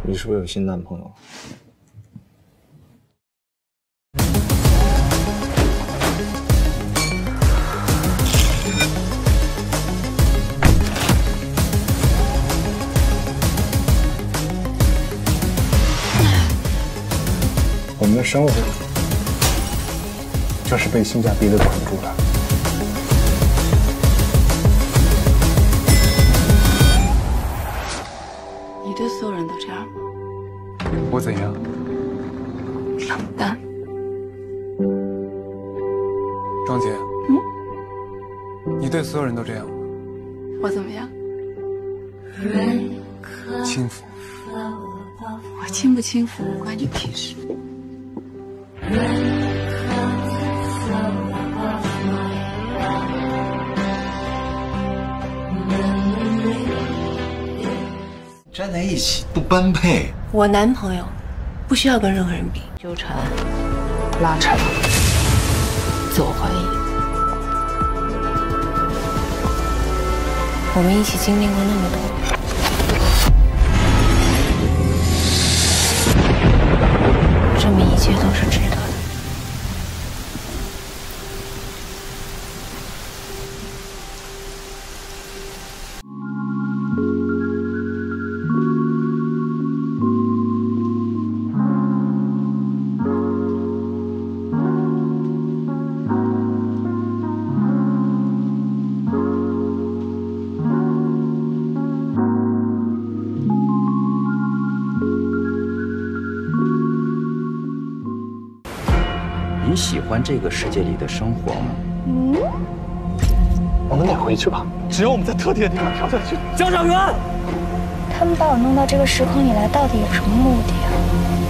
你是不是有新男朋友？我们的生活就是被性价比的捆住的。 你对所有人都这样吗？ 我怎样？ 冷淡。 庄姐，你对所有人都这样吗？ 我怎么样？ 轻浮。 我轻不轻浮关你屁事。 站在一起不般配。 我男朋友不需要跟任何人比，纠缠、拉扯、自我怀疑。我们一起经历过那么多，证明一切都是值得的。 你喜欢这个世界里的生活吗？ 我们得回去吧。只有我们在特定的地方跳下去。江上元， 他们把我弄到这个时空里来，到底有什么目的啊？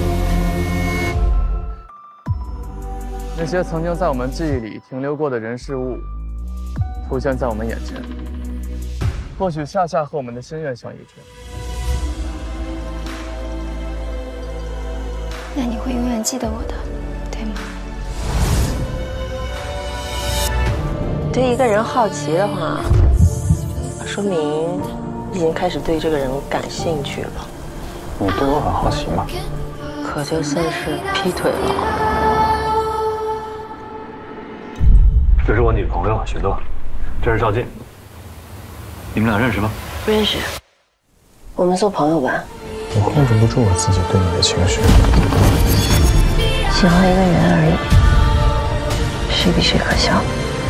那些曾经在我们记忆里停留过的人事物，出现在我们眼前，或许恰恰和我们的心愿相一致。 那你会永远记得我的，对吗？ 对一个人好奇的话，说明已经开始对这个人感兴趣了。 你对我很好奇吗？ 可就算是劈腿了。 这是我女朋友雪豆，这是赵静。你们俩认识吗？ 不认识。我们做朋友吧。 我控制不住我自己对你的情绪。 喜欢一个人而已，谁比谁可笑？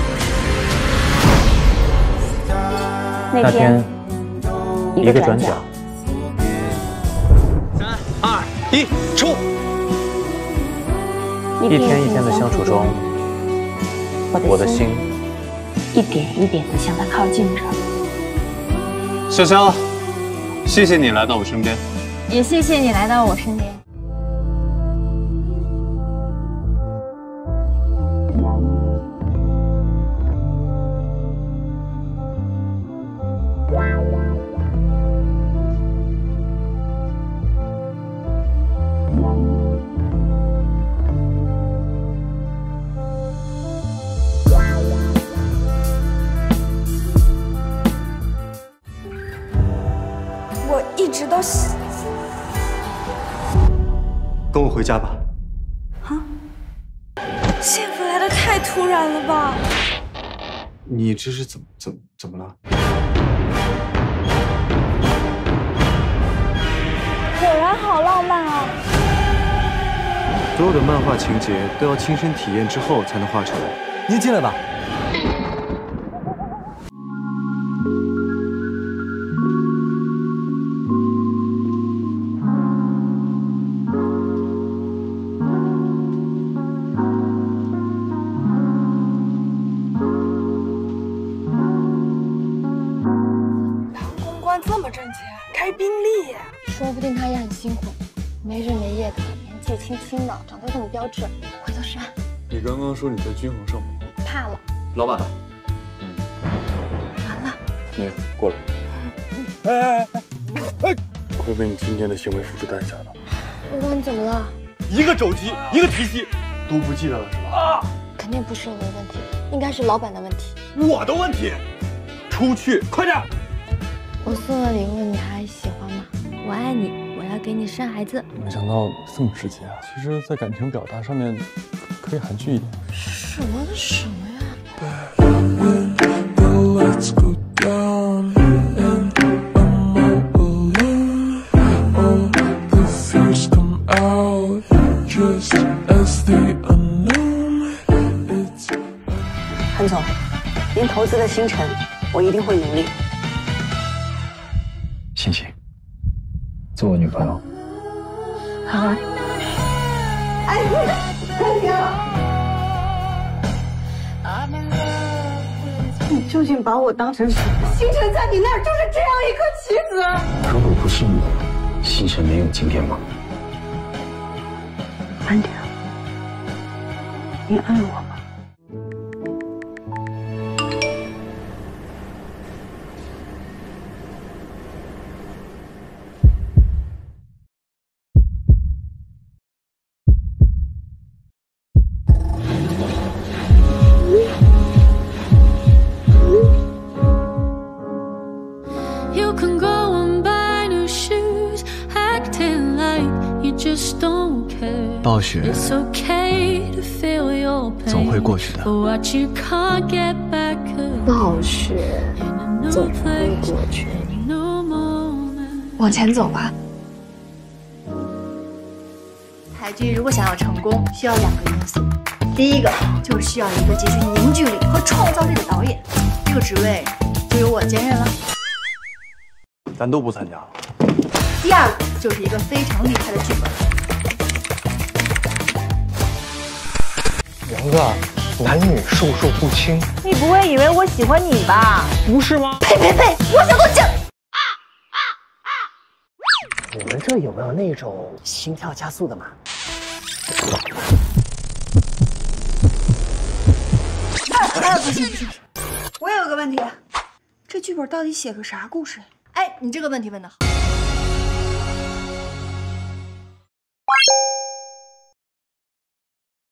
那天一个转角。 3、2、1，出！ 一天一天的相处中，我的心一点一点的向他靠近着。 潇潇，谢谢你来到我身边， 也谢谢你来到我身边。我一直都跟我回家吧。 幸福来得太突然了吧？ 你这是怎么了？ 果然好浪漫啊！ 所有的漫画情节都要亲身体验之后才能画出来。 您进来吧。 公关这么挣钱，开宾利，说不定他也很辛苦，没日没夜的，年纪轻轻的，长得这么标致，回头是岸。 你刚刚说你在均衡上吗？ 怕了， 老板， 完了， 你过来。哎！会为你今天的行为付出代价的。 公关你怎么了？ 一个肘击，一个提膝，都不记得了是吧？ 肯定不是我的问题，应该是老板的问题。 我的问题。出去，快点！ 我送了礼物，你还喜欢吗？我爱你，我要给你生孩子。 没想到这么直接啊！其实，在感情表达上面可以含蓄一点。 什么呀？ 韩总，您投资的星辰，我一定会努力。 欣欣，做我女朋友。 好啊。哎，快点！你究竟把我当成什么？星辰在你那儿就是这样一颗棋子。 如果不是你，星辰没有今天吗？ 慢点，你爱我吗？ You can go and buy new shoes, acting like you just don't care. 暴雪 It's okay to feel your pain. 总会过去的。 For what you can't get back. 暴雪总会过去。往前走吧。 台剧如果想要成功，需要2个因素。第一个就是需要一个极具凝聚力和创造力的导演，这个职位就由我兼任了。 咱都不参加了。 第二个就是一个非常厉害的剧本。 杨哥，男女授受不亲。 你不会以为我喜欢你吧？ 不是吗？ 呸！我想动静。 你们这有没有那种心跳加速的码？ 不行，我有个问题，这剧本到底写个啥故事？ 哎，你这个问题问得好。